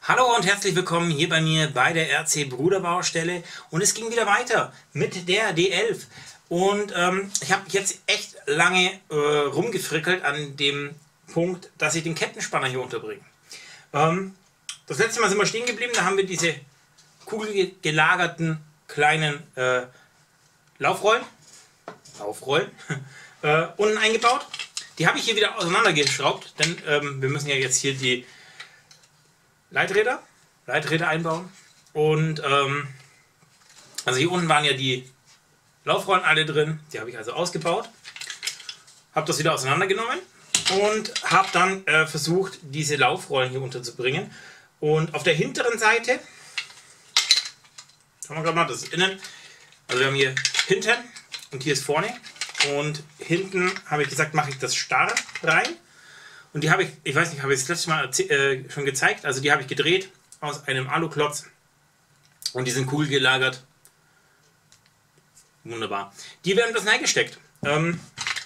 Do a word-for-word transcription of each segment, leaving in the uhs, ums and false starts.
Hallo und herzlich willkommen hier bei mir bei der R C Bruderbaustelle und es ging wieder weiter mit der D elf und ähm, ich habe jetzt echt lange äh, rumgefrickelt an dem Punkt, dass ich den Kettenspanner hier unterbringe. Ähm, das letzte Mal sind wir stehen geblieben, da haben wir diese kugelgelagerten kleinen äh, Laufrollen, Laufrollen äh, unten eingebaut. Die habe ich hier wieder auseinandergeschraubt, denn ähm, wir müssen ja jetzt hier die Leiträder, Leiträder einbauen. Und ähm, also hier unten waren ja die Laufrollen alle drin. Die habe ich also ausgebaut. Habe das wieder auseinandergenommen und habe dann äh, versucht, diese Laufrollen hier unterzubringen. Und auf der hinteren Seite, schauen wir gerade mal, das ist innen. Also wir haben hier hinten und hier ist vorne. Und hinten habe ich gesagt, mache ich das starr rein. Und die habe ich, ich weiß nicht, habe ich das letzte Mal äh, schon gezeigt, also die habe ich gedreht aus einem Aluklotz und die sind kugelgelagert. Wunderbar. Die werden das reingesteckt. Ähm,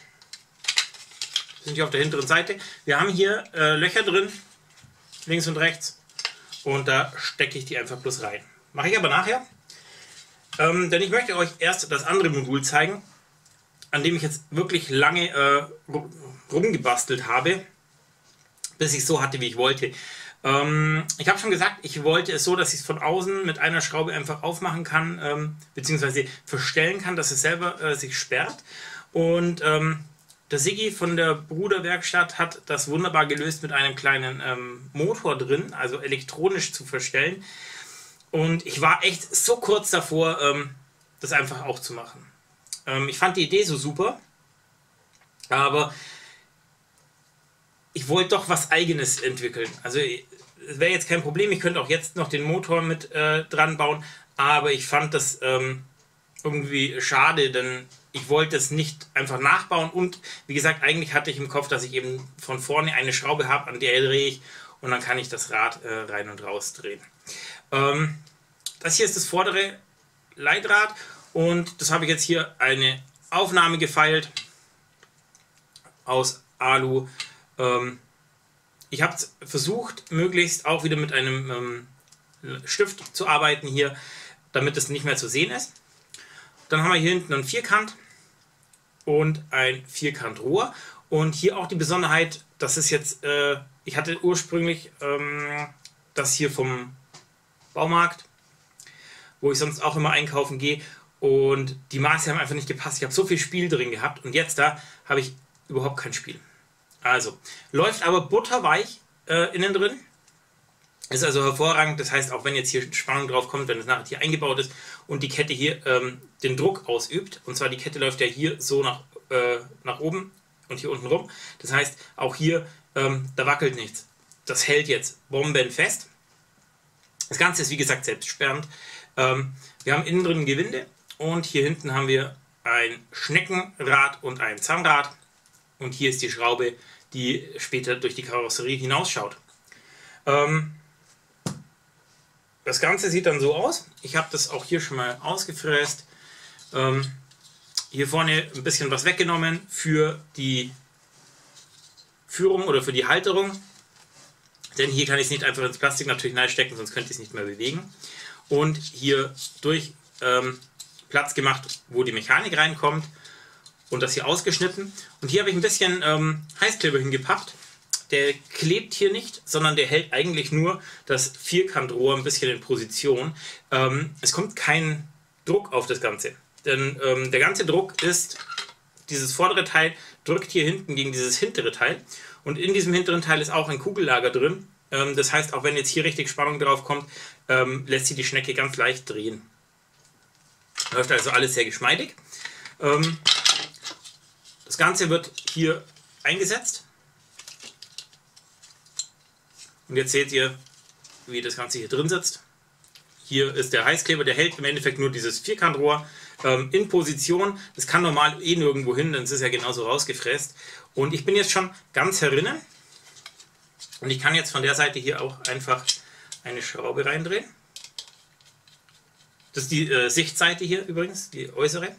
sind hier auf der hinteren Seite. Wir haben hier äh, Löcher drin, links und rechts, und da stecke ich die einfach bloß rein. Mache ich aber nachher, ähm, denn ich möchte euch erst das andere Modul zeigen, an dem ich jetzt wirklich lange äh, rumgebastelt habe, bis ich es so hatte, wie ich wollte. Ähm, ich habe schon gesagt, ich wollte es so, dass ich es von außen mit einer Schraube einfach aufmachen kann, ähm, beziehungsweise verstellen kann, dass es selber äh, sich sperrt. Und ähm, der Siggi von der Bruderwerkstatt hat das wunderbar gelöst mit einem kleinen ähm, Motor drin, also elektronisch zu verstellen. Und ich war echt so kurz davor, ähm, das einfach auch zu machen. Ähm, ich fand die Idee so super, aber ich wollte doch was Eigenes entwickeln. Also es wäre jetzt kein Problem, ich könnte auch jetzt noch den Motor mit äh, dran bauen, aber ich fand das ähm, irgendwie schade, denn ich wollte es nicht einfach nachbauen und wie gesagt, eigentlich hatte ich im Kopf, dass ich eben von vorne eine Schraube habe, an der drehe ich und dann kann ich das Rad äh, rein und raus drehen. Ähm, das hier ist das vordere Leitrad und das habe ich jetzt hier eine Aufnahme gefeilt aus Alu. Ich habe versucht, möglichst auch wieder mit einem ähm, Stift zu arbeiten hier, damit es nicht mehr zu sehen ist. Dann haben wir hier hinten einen Vierkant und ein Vierkantrohr. Und hier auch die Besonderheit, das ist jetzt, äh, ich hatte ursprünglich ähm, das hier vom Baumarkt, wo ich sonst auch immer einkaufen gehe. Und die Maße haben einfach nicht gepasst. Ich habe so viel Spiel drin gehabt und jetzt da habe ich überhaupt kein Spiel. Also, läuft aber butterweich äh, innen drin. Ist also hervorragend. Das heißt, auch wenn jetzt hier Spannung drauf kommt, wenn es nachher hier eingebaut ist und die Kette hier ähm, den Druck ausübt, und zwar die Kette läuft ja hier so nach, äh, nach oben und hier unten rum. Das heißt, auch hier, ähm, da wackelt nichts. Das hält jetzt bombenfest. Das Ganze ist wie gesagt selbstsperrend. Ähm, wir haben innen drin ein Gewinde und hier hinten haben wir ein Schneckenrad und ein Zahnrad. Und hier ist die Schraube, die später durch die Karosserie hinausschaut. Ähm, das Ganze sieht dann so aus. Ich habe das auch hier schon mal ausgefräst. Ähm, hier vorne ein bisschen was weggenommen für die Führung oder für die Halterung. Denn hier kann ich es nicht einfach ins Plastik natürlich reinstecken, sonst könnte ich es nicht mehr bewegen. Und hier durch ähm, Platz gemacht, wo die Mechanik reinkommt. Und das hier ausgeschnitten. Und hier habe ich ein bisschen ähm, Heißkleber hingepackt. Der klebt hier nicht, sondern der hält eigentlich nur das Vierkantrohr ein bisschen in Position. Ähm, es kommt kein Druck auf das Ganze. Denn ähm, der ganze Druck ist, dieses vordere Teil drückt hier hinten gegen dieses hintere Teil. Und in diesem hinteren Teil ist auch ein Kugellager drin. Ähm, das heißt, auch wenn jetzt hier richtig Spannung drauf kommt, ähm, lässt sich die Schnecke ganz leicht drehen. Läuft also alles sehr geschmeidig. Ähm, Das Ganze wird hier eingesetzt. Und jetzt seht ihr, wie das Ganze hier drin sitzt. Hier ist der Heißkleber, der hält im Endeffekt nur dieses Vierkantrohr ähm, in Position. Das kann normal eh nirgendwo hin, denn es ist ja genauso rausgefräst. Und ich bin jetzt schon ganz herinnen. Und ich kann jetzt von der Seite hier auch einfach eine Schraube reindrehen. Das ist die äh, Sichtseite hier übrigens, die äußere.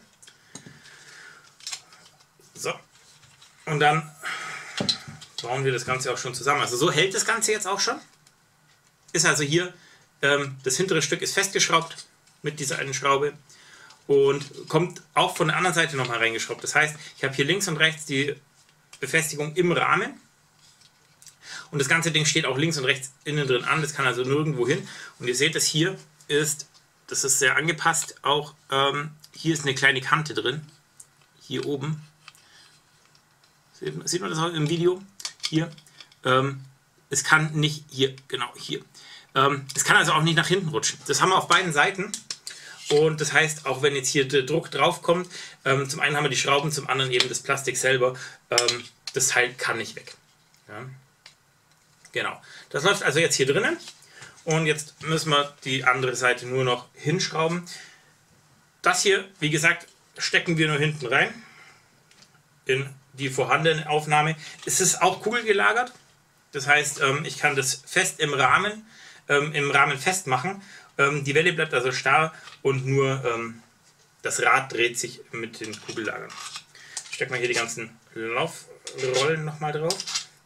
So, und dann bauen wir das Ganze auch schon zusammen. Also so hält das Ganze jetzt auch schon. ist also hier, ähm, das hintere Stück ist festgeschraubt mit dieser einen Schraube und kommt auch von der anderen Seite nochmal reingeschraubt. Das heißt, ich habe hier links und rechts die Befestigung im Rahmen und das ganze Ding steht auch links und rechts innen drin an, das kann also nirgendwo hin. Und ihr seht, das hier ist, das ist sehr angepasst, auch ähm, hier ist eine kleine Kante drin, hier oben. Sieht, sieht man das auch im Video? Hier. Ähm, es kann nicht, hier, genau, hier. Ähm, es kann also auch nicht nach hinten rutschen. Das haben wir auf beiden Seiten. Und das heißt, auch wenn jetzt hier der Druck drauf kommt, ähm, zum einen haben wir die Schrauben, zum anderen eben das Plastik selber. Ähm, das Teil kann nicht weg. Ja. Genau. Das läuft also jetzt hier drinnen. Und jetzt müssen wir die andere Seite nur noch hinschrauben. Das hier, wie gesagt, stecken wir nur hinten rein. In die vorhandene Aufnahme. Es ist auch kugelgelagert. Das heißt, ähm, ich kann das fest im Rahmen, ähm, im Rahmen festmachen. Ähm, die Welle bleibt also starr und nur ähm, das Rad dreht sich mit den Kugellagern. Stecken wir hier die ganzen Laufrollen nochmal drauf.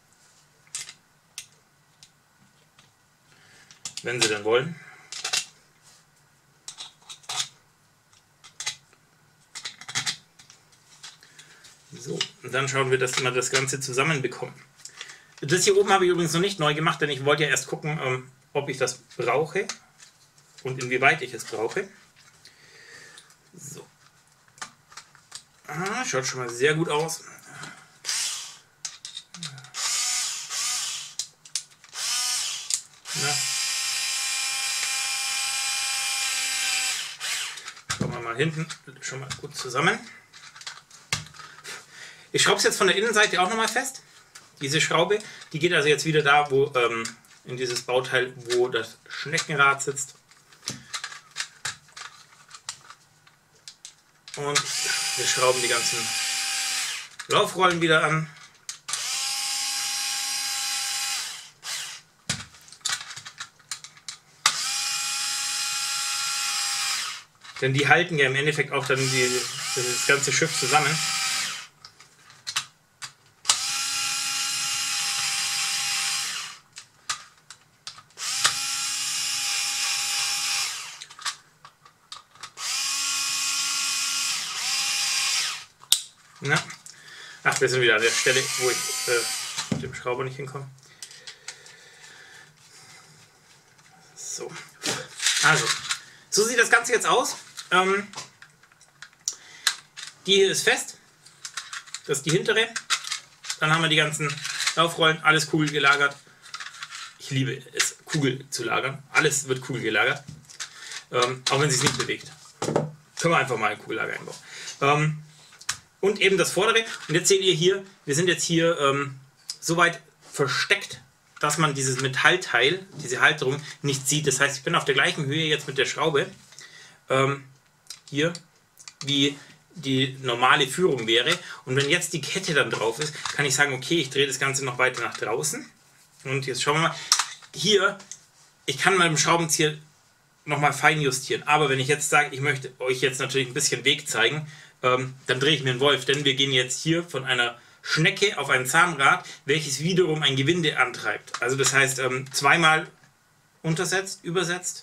Wenn sie denn wollen. So, und dann schauen wir, dass wir das Ganze zusammenbekommen. Das hier oben habe ich übrigens noch nicht neu gemacht, denn ich wollte ja erst gucken, ähm, ob ich das brauche und inwieweit ich es brauche. So. Ah, schaut schon mal sehr gut aus. Na. Schauen wir mal hinten schon mal gut zusammen. Ich schraube es jetzt von der Innenseite auch nochmal fest. Diese Schraube, die geht also jetzt wieder da, wo ähm, in dieses Bauteil, wo das Schneckenrad sitzt. Und wir schrauben die ganzen Laufrollen wieder an. Denn die halten ja im Endeffekt auch dann die, das ganze Schiff zusammen. Na? Ach, wir sind wieder an der Stelle, wo ich äh, mit dem Schrauber nicht hinkomme. So. Also, so sieht das Ganze jetzt aus. Ähm, die hier ist fest. Das ist die hintere. Dann haben wir die ganzen Laufrollen, alles kugelgelagert. Ich liebe es, Kugel zu lagern. Alles wird kugelgelagert. Ähm, auch wenn es sich nicht bewegt. Können wir einfach mal ein Kugellager einbauen. Ähm, Und eben das vordere. Und jetzt seht ihr hier, wir sind jetzt hier ähm, so weit versteckt, dass man dieses Metallteil, diese Halterung, nicht sieht. Das heißt, ich bin auf der gleichen Höhe jetzt mit der Schraube, ähm, hier, wie die normale Führung wäre. Und wenn jetzt die Kette dann drauf ist, kann ich sagen, okay, ich drehe das Ganze noch weiter nach draußen. Und jetzt schauen wir mal. Hier, ich kann mal mit dem Schraubenzieher nochmal fein justieren. Aber wenn ich jetzt sage, ich möchte euch jetzt natürlich ein bisschen Weg zeigen, Ähm, dann drehe ich mir einen Wolf, denn wir gehen jetzt hier von einer Schnecke auf ein Zahnrad, welches wiederum ein Gewinde antreibt. Also das heißt, ähm, zweimal untersetzt, übersetzt.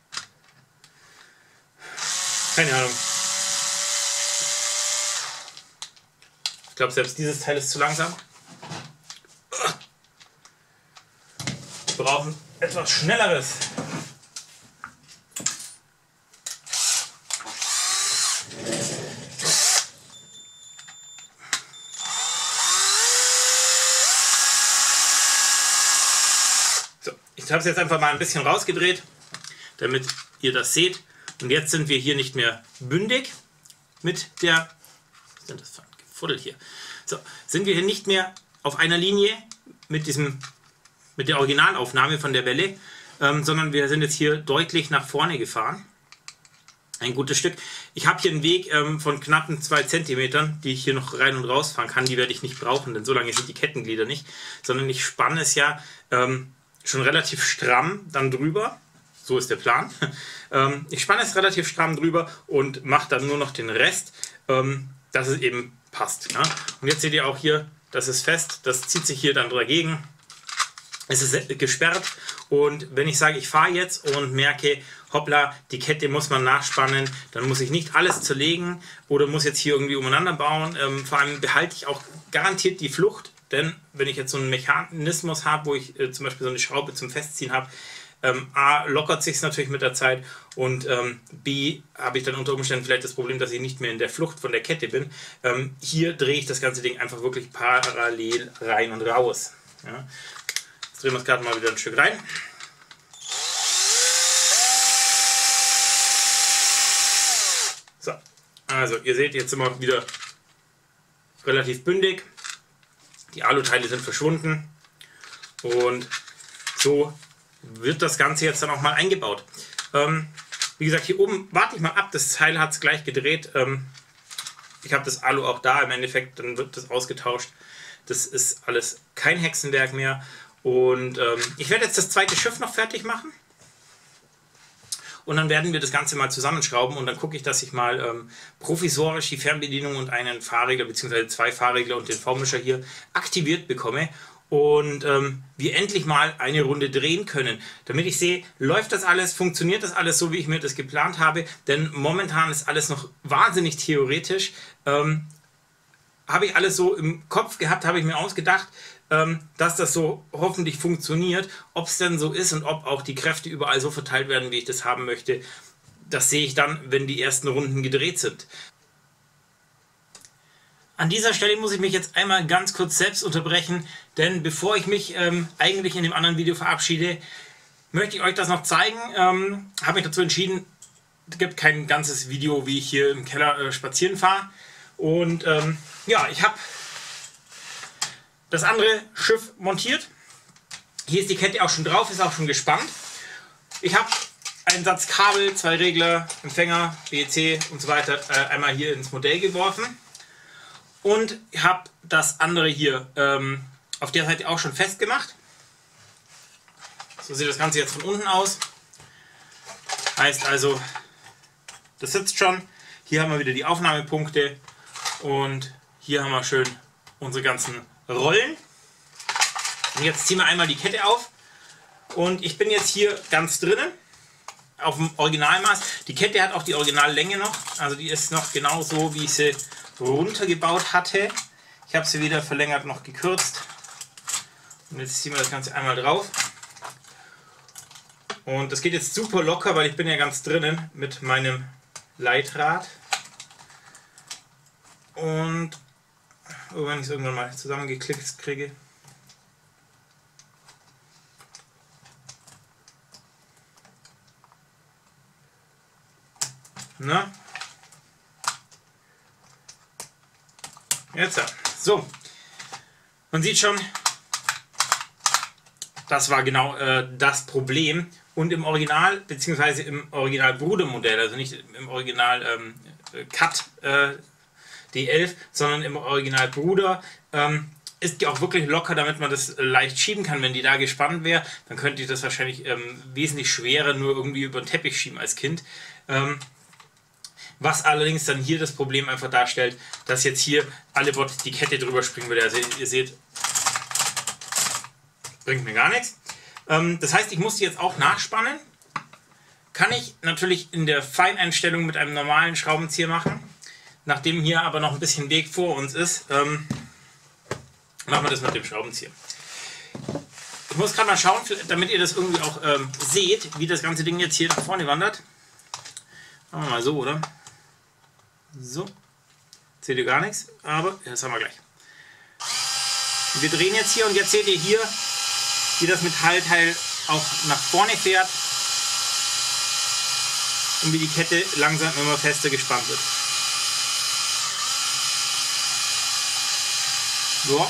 Keine Ahnung. Ich glaube, selbst dieses Teil ist zu langsam. Wir brauchen etwas Schnelleres. Ich habe es jetzt einfach mal ein bisschen rausgedreht, damit ihr das seht. Und jetzt sind wir hier nicht mehr bündig mit der, was ist das für ein Gefuddel hier? So, sind wir hier nicht mehr auf einer Linie mit diesem, mit der Originalaufnahme von der Welle, ähm, sondern wir sind jetzt hier deutlich nach vorne gefahren. Ein gutes Stück. Ich habe hier einen Weg ähm, von knappen zwei Zentimetern, die ich hier noch rein und raus fahren kann. Die werde ich nicht brauchen, denn so lange sind die Kettenglieder nicht, sondern ich spanne es ja ähm, schon relativ stramm dann drüber, so ist der Plan. ähm, ich spanne es relativ stramm drüber und mache dann nur noch den Rest, ähm, dass es eben passt. Ja? Und jetzt seht ihr auch hier, das ist fest, das zieht sich hier dann dagegen. Es ist gesperrt Und wenn ich sage, ich fahre jetzt und merke, hoppla, die Kette muss man nachspannen, dann muss ich nicht alles zerlegen oder muss jetzt hier irgendwie umeinander bauen. Ähm, vor allem behalte ich auch garantiert die Flucht, denn wenn ich jetzt so einen Mechanismus habe, wo ich äh, zum Beispiel so eine Schraube zum Festziehen habe, ähm, A, lockert sich es natürlich mit der Zeit und ähm, B, habe ich dann unter Umständen vielleicht das Problem, dass ich nicht mehr in der Flucht von der Kette bin. Ähm, hier drehe ich das ganze Ding einfach wirklich parallel rein und raus. Ja. Jetzt drehen wir es gerade mal wieder ein Stück rein. So, also ihr seht, jetzt sind wir wieder relativ bündig. Die Aluteile sind verschwunden und so wird das Ganze jetzt dann auch mal eingebaut. Ähm, wie gesagt, hier oben warte ich mal ab, das Teil hat es gleich gedreht. Ähm, ich habe das Alu auch da, im Endeffekt, dann wird das ausgetauscht. Das ist alles kein Hexenwerk mehr. Und ähm, ich werde jetzt das zweite Schiff noch fertig machen. Und dann werden wir das Ganze mal zusammenschrauben und dann gucke ich, dass ich mal ähm, provisorisch die Fernbedienung und einen Fahrregler bzw. zwei Fahrregler und den V-Mischer hier aktiviert bekomme und ähm, wir endlich mal eine Runde drehen können, damit ich sehe, läuft das alles, funktioniert das alles so, wie ich mir das geplant habe, denn momentan ist alles noch wahnsinnig theoretisch. Ähm, habe ich alles so im Kopf gehabt, habe ich mir ausgedacht, ähm, dass das so hoffentlich funktioniert. Ob es denn so ist und ob auch die Kräfte überall so verteilt werden, wie ich das haben möchte, das sehe ich dann, wenn die ersten Runden gedreht sind. An dieser Stelle muss ich mich jetzt einmal ganz kurz selbst unterbrechen, denn bevor ich mich ähm, eigentlich in dem anderen Video verabschiede, möchte ich euch das noch zeigen. Ähm, habe mich dazu entschieden, es gibt kein ganzes Video, wie ich hier im Keller äh, spazieren fahre. Und ähm, ja, ich habe das andere Schiff montiert. Hier ist die Kette auch schon drauf, ist auch schon gespannt. Ich habe einen Satz Kabel, zwei Regler, Empfänger, B E C und so weiter äh, einmal hier ins Modell geworfen. Und ich habe das andere hier ähm, auf der Seite auch schon festgemacht. So sieht das Ganze jetzt von unten aus. Heißt also, das sitzt schon. Hier haben wir wieder die Aufnahmepunkte. Und hier haben wir schön unsere ganzen Rollen. Und jetzt ziehen wir einmal die Kette auf. Und ich bin jetzt hier ganz drinnen. Auf dem Originalmaß. Die Kette hat auch die Originallänge noch. Also die ist noch genau so, wie ich sie runtergebaut hatte. Ich habe sie weder verlängert noch gekürzt. Und jetzt ziehen wir das Ganze einmal drauf. Und das geht jetzt super locker, weil ich bin ja ganz drinnen mit meinem Leitrad. Und oh, wenn ich es irgendwann mal zusammengeklickt kriege. Na? Jetzt. So. Man sieht schon, das war genau äh, das Problem. Und im Original, beziehungsweise im Original Brudermodell, also nicht im Original ähm, Cut äh, D elf, sondern im Original Bruder, ähm, ist die auch wirklich locker, damit man das leicht schieben kann. Wenn die da gespannt wäre, dann könnte ich das wahrscheinlich ähm, wesentlich schwerer nur irgendwie über den Teppich schieben als Kind. Ähm, was allerdings dann hier das Problem einfach darstellt, dass jetzt hier alle Worte die Kette drüber springen würde. Also ihr seht, bringt mir gar nichts. Ähm, das heißt, ich muss die jetzt auch nachspannen. Kann ich natürlich in der Feineinstellung mit einem normalen Schraubenzieher machen. Nachdem hier aber noch ein bisschen Weg vor uns ist, ähm, machen wir das mit dem Schraubenzieher. Ich muss gerade mal schauen, damit ihr das irgendwie auch ähm, seht, wie das ganze Ding jetzt hier nach vorne wandert. Machen wir mal so, oder? So. Seht ihr gar nichts, aber das haben wir gleich. Wir drehen jetzt hier und jetzt seht ihr hier, wie das Metallteil auch nach vorne fährt und wie die Kette langsam immer fester gespannt wird. So.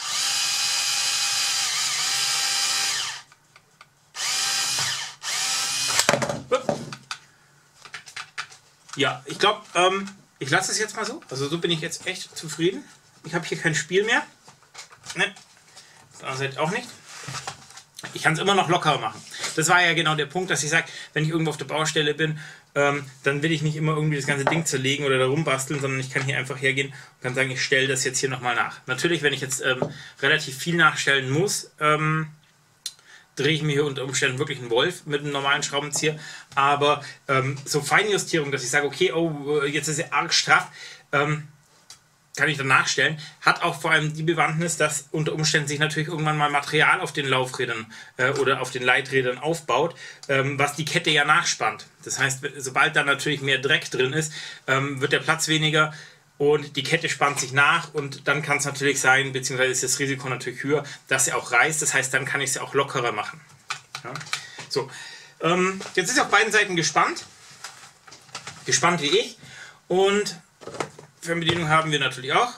Ja, ich glaube, ähm, ich lasse es jetzt mal so. Also so bin ich jetzt echt zufrieden. Ich habe hier kein Spiel mehr. Ne, das seid auch nicht. Ich kann es immer noch lockerer machen. Das war ja genau der Punkt, dass ich sage, wenn ich irgendwo auf der Baustelle bin, ähm, dann will ich nicht immer irgendwie das ganze Ding zerlegen oder da rumbasteln, sondern ich kann hier einfach hergehen und kann sagen, ich stelle das jetzt hier nochmal nach. Natürlich, wenn ich jetzt ähm, relativ viel nachstellen muss, ähm, drehe ich mir hier unter Umständen wirklich einen Wolf mit einem normalen Schraubenzieher. Aber ähm, so Feinjustierung, dass ich sage, okay, oh, jetzt ist er arg straff, ähm, kann ich dann nachstellen, hat auch vor allem die Bewandtnis, dass unter Umständen sich natürlich irgendwann mal Material auf den Laufrädern äh, oder auf den Leiträdern aufbaut, ähm, was die Kette ja nachspannt. Das heißt, sobald da natürlich mehr Dreck drin ist, ähm, wird der Platz weniger und die Kette spannt sich nach und dann kann es natürlich sein, beziehungsweise ist das Risiko natürlich höher, dass sie auch reißt. Das heißt, dann kann ich sie auch lockerer machen. Ja? So, ähm, jetzt ist sie auf beiden Seiten gespannt, gespannt wie ich, und Fernbedienung haben wir natürlich auch.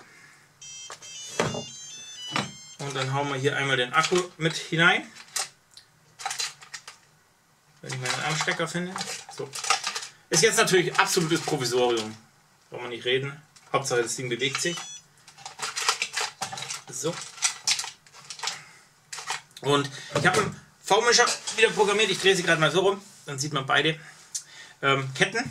Und dann hauen wir hier einmal den Akku mit hinein. Wenn ich meinen Armstecker finde. So. Ist jetzt natürlich absolutes Provisorium. Brauchen wir nicht reden. Hauptsache das Ding bewegt sich. So. Und ich habe einen V-Mischer wieder programmiert. Ich drehe sie gerade mal so rum. Dann sieht man beide ähm, Ketten.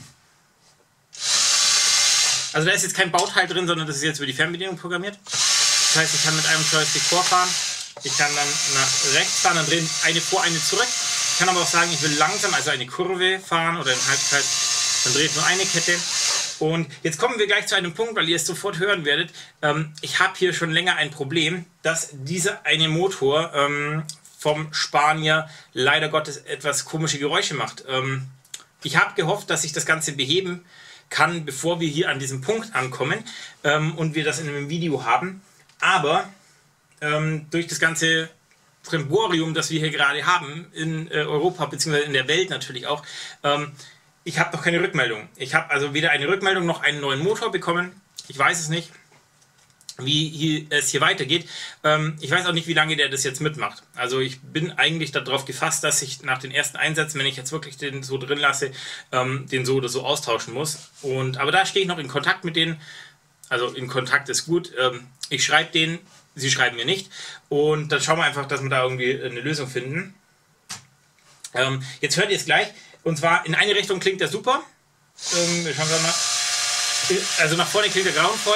Also da ist jetzt kein Bauteil drin, sondern das ist jetzt über die Fernbedienung programmiert. Das heißt, ich kann mit einem Joystick vorfahren, ich kann dann nach rechts fahren, dann drehen eine vor, eine zurück. Ich kann aber auch sagen, ich will langsam, also eine Kurve fahren oder einen Halbkreis, dann drehe ich nur eine Kette. Und jetzt kommen wir gleich zu einem Punkt, weil ihr es sofort hören werdet. Ähm, ich habe hier schon länger ein Problem, dass dieser eine Motor ähm, vom Spanier leider Gottes etwas komische Geräusche macht. Ähm, ich habe gehofft, dass ich das Ganze beheben kann, bevor wir hier an diesem Punkt ankommen ähm, und wir das in einem Video haben. Aber ähm, durch das ganze Tremborium, das wir hier gerade haben, in äh, Europa bzw. in der Welt natürlich auch, ähm, ich habe noch keine Rückmeldung. Ich habe also weder eine Rückmeldung noch einen neuen Motor bekommen. Ich weiß es nicht, wie hier, es hier weitergeht. Ähm, ich weiß auch nicht, wie lange der das jetzt mitmacht. Also ich bin eigentlich darauf gefasst, dass ich nach den ersten Einsätzen, wenn ich jetzt wirklich den so drin lasse, ähm, den so oder so austauschen muss. Und, aber da stehe ich noch in Kontakt mit denen. Also in Kontakt ist gut. Ähm, ich schreibe denen, sie schreiben mir nicht. Und dann schauen wir einfach, dass wir da irgendwie eine Lösung finden. Ähm, jetzt hört ihr es gleich. Und zwar in eine Richtung klingt der super. Ähm, wir schauen mal. Also nach vorne klingt der grauenvoll.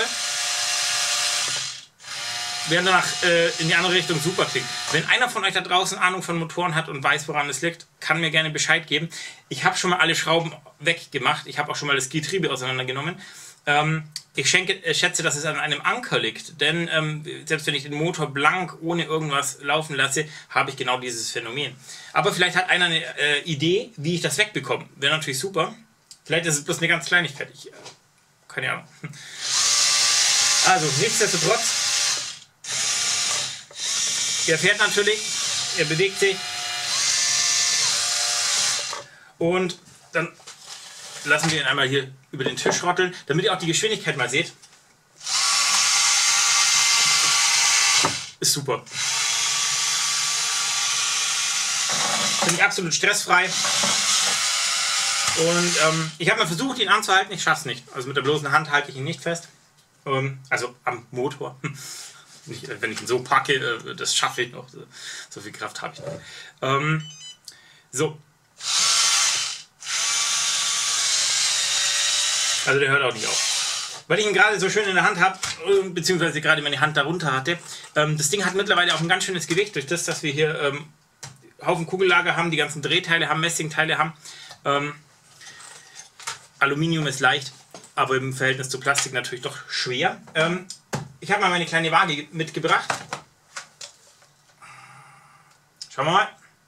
Während nach, äh, in die andere Richtung super klingt. Wenn einer von euch da draußen Ahnung von Motoren hat und weiß, woran es liegt, kann mir gerne Bescheid geben. Ich habe schon mal alle Schrauben weggemacht. Ich habe auch schon mal das Getriebe auseinandergenommen. Ähm, ich schenke, äh, schätze, dass es an einem Anker liegt. Denn ähm, selbst wenn ich den Motor blank ohne irgendwas laufen lasse, habe ich genau dieses Phänomen. Aber vielleicht hat einer eine äh, Idee, wie ich das wegbekomme. Wäre natürlich super. Vielleicht ist es bloß eine ganz Kleinigkeit. Ich, äh, keine Ahnung. Also, nichtsdestotrotz. Er fährt natürlich, er bewegt sich und dann lassen wir ihn einmal hier über den Tisch rotteln, damit ihr auch die Geschwindigkeit mal seht. Ist super. Bin ich absolut stressfrei. Und ähm, ich habe mal versucht, ihn anzuhalten, ich schaffe es nicht. Also mit der bloßen Hand halte ich ihn nicht fest. Ähm, also am Motor. Nicht, wenn ich ihn so packe, das schaffe ich noch. So viel Kraft habe ich noch. Ähm, so. Also der hört auch nicht auf. Weil ich ihn gerade so schön in der Hand habe, beziehungsweise gerade meine Hand darunter hatte. Ähm, das Ding hat mittlerweile auch ein ganz schönes Gewicht, durch das, dass wir hier ähm, Haufen Kugellager haben, die ganzen Drehteile haben, Messingteile haben. Ähm, Aluminium ist leicht, aber im Verhältnis zu Plastik natürlich doch schwer. Ähm, Ich habe mal meine kleine Waage mitgebracht. Schauen wir mal.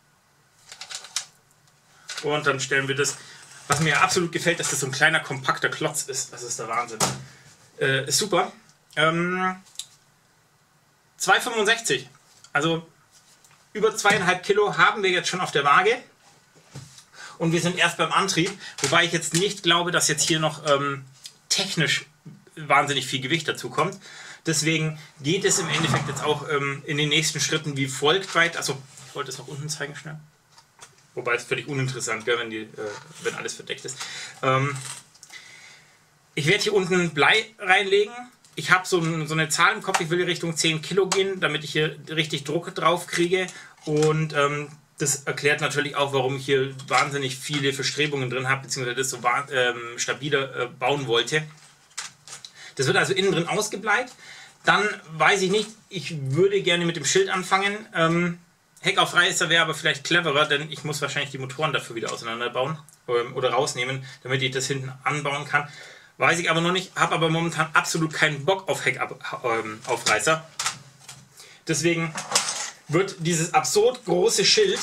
Und dann stellen wir das, was mir absolut gefällt, dass das so ein kleiner, kompakter Klotz ist. Das ist der Wahnsinn. Äh, ist super. Ähm, zwei Komma fünfundsechzig. Also über zweieinhalb Kilo haben wir jetzt schon auf der Waage. Und wir sind erst beim Antrieb. Wobei ich jetzt nicht glaube, dass jetzt hier noch ähm, technisch wahnsinnig viel Gewicht dazu kommt. Deswegen geht es im Endeffekt jetzt auch ähm, in den nächsten Schritten wie folgt weit. Also ich wollte es noch unten zeigen schnell. Wobei es völlig uninteressant, gell, wenn, die, äh, wenn alles verdeckt ist. Ähm, ich werde hier unten Blei reinlegen. Ich habe so, ein, so eine Zahl im Kopf, ich will in Richtung zehn Kilo gehen, damit ich hier richtig Druck drauf kriege. Und ähm, das erklärt natürlich auch, warum ich hier wahnsinnig viele Verstrebungen drin habe, beziehungsweise das so ähm, stabiler äh, bauen wollte. Das wird also innen drin ausgebleicht. Dann weiß ich nicht, ich würde gerne mit dem Schild anfangen. Ähm, Heckaufreißer wäre aber vielleicht cleverer, denn ich muss wahrscheinlich die Motoren dafür wieder auseinanderbauen ähm, oder rausnehmen, damit ich das hinten anbauen kann. Weiß ich aber noch nicht, habe aber momentan absolut keinen Bock auf Heckaufreißer. Deswegen wird dieses absurd große Schild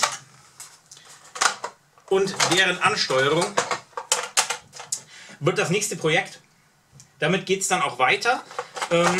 und deren Ansteuerung wird das nächste Projekt. Damit geht es dann auch weiter. Ähm,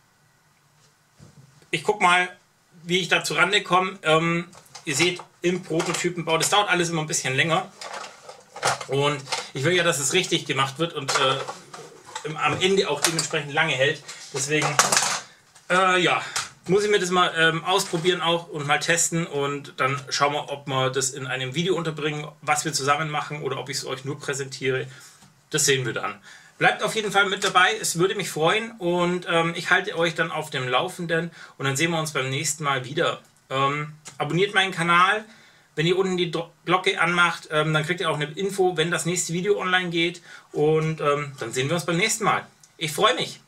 ich gucke mal, wie ich da zur Rande komme. Ähm, ihr seht, im Prototypenbau, das dauert alles immer ein bisschen länger. Und ich will ja, dass es richtig gemacht wird und äh, im, am Ende auch dementsprechend lange hält. Deswegen, äh, ja, muss ich mir das mal ähm, ausprobieren auch und mal testen. Und dann schauen wir, ob wir das in einem Video unterbringen, was wir zusammen machen oder ob ich es euch nur präsentiere. Das sehen wir dann. Bleibt auf jeden Fall mit dabei, es würde mich freuen und ähm, ich halte euch dann auf dem Laufenden und dann sehen wir uns beim nächsten Mal wieder. Ähm, abonniert meinen Kanal, wenn ihr unten die Glocke anmacht, ähm, dann kriegt ihr auch eine Info, wenn das nächste Video online geht und ähm, dann sehen wir uns beim nächsten Mal. Ich freue mich.